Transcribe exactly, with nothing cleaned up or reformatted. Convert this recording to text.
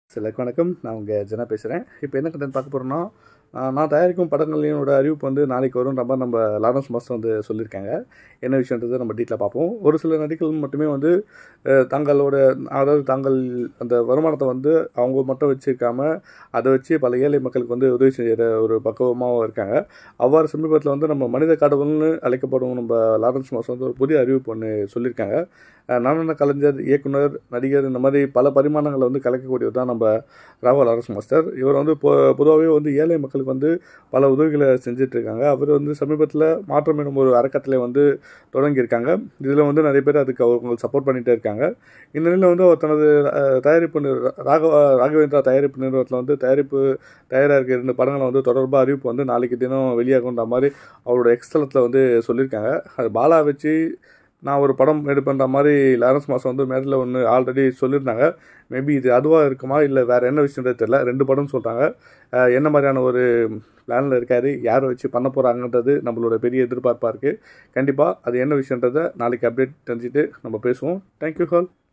சிலருக்கு வணக்கம். நான் உங்கள் ஜனா பேசுகிறேன். இப்போ என்ன கண்டென்ட் பார்க்க போகிறோன்னா, நான் தயாரிக்கும் படங்களினோட அறிவிப்பு வந்து நாளைக்கு வரும்ன்ற மாதிரி நம்ம லாரன்ஸ் மாஸ்டர் வந்து சொல்லியிருக்காங்க. என்ன விஷயன்றது நம்ம டீட்டெயிலாக பார்ப்போம். ஒரு சில நடிகர்கள் மட்டுமே வந்து தங்களோட அதாவது தாங்கள் அந்த வருமானத்தை வந்து அவங்க மட்டும் வச்சுருக்காமல் அதை வச்சு பல ஏழை மக்களுக்கு வந்து உதவி செய்கிற ஒரு பக்குவமாகவும் இருக்காங்க. அவ்வாறு சமீபத்தில் வந்து நம்ம மனித கடவுள்னு அழைக்கப்படும் நம்ம லாரன்ஸ் மாஸ்டர் வந்து ஒரு புதிய அறிவிப்பு ஒன்று சொல்லியிருக்காங்க. நடன கலைஞர், இயக்குனர், நடிகர் இந்த மாதிரி பல பரிமாணங்களை வந்து கலைக்கக்கூடியது தான் நம்ம ராகவா லாரன்ஸ் மாஸ்டர். இவர் வந்து பொ பொதுவாகவே வந்து ஏழை மக்களுக்கு வந்து பல உதவிகளை செஞ்சிட்ருக்காங்க. அவர் வந்து சமீபத்தில் மாற்றம் எனும் ஒரு அறக்கட்டளை வந்து தொடங்கியிருக்காங்க. இதில் வந்து நிறைய பேர் அதுக்கு அவங்க சப்போர்ட் பண்ணிகிட்டே இருக்காங்க. இந்த நிலையில் வந்து அவர் தனது தயாரிப்பு நிறு ராகவா ராகவேந்திரா தயாரிப்பு நிறுவனத்தில் வந்து தயாரிப்பு தயாராக இருக்க இரண்டு படங்களை வந்து தொடர்பாக அறிவிப்பு வந்து நாளைக்கு தினம் வெளியாகுன்ற மாதிரி அவரோட எக்ஸ்தலத்தில் வந்து சொல்லியிருக்காங்க. அது பாலா வச்சு நான் ஒரு படம் எடுப்பேன்ற மாதிரி லாரன்ஸ் மாஸ்டர் வந்து மேடையில் ஒன்று ஆல்ரெடி சொல்லியிருந்தாங்க. மேபி இது அதுவாக இருக்குமா இல்லை வேறு என்ன விஷயன்றது தெரியல. ரெண்டு படம்னு சொல்கிறாங்க. என்ன மாதிரியான ஒரு பிளானில் இருக்காரு, யாரை வச்சு பண்ண போகிறாங்கன்றது நம்மளோட பெரிய எதிர்பார்ப்பாக இருக்குது. கண்டிப்பாக அது என்ன விஷயன்றதை நாளைக்கு அப்டேட் தெரிஞ்சுட்டு நம்ம பேசுவோம். Thank you hall.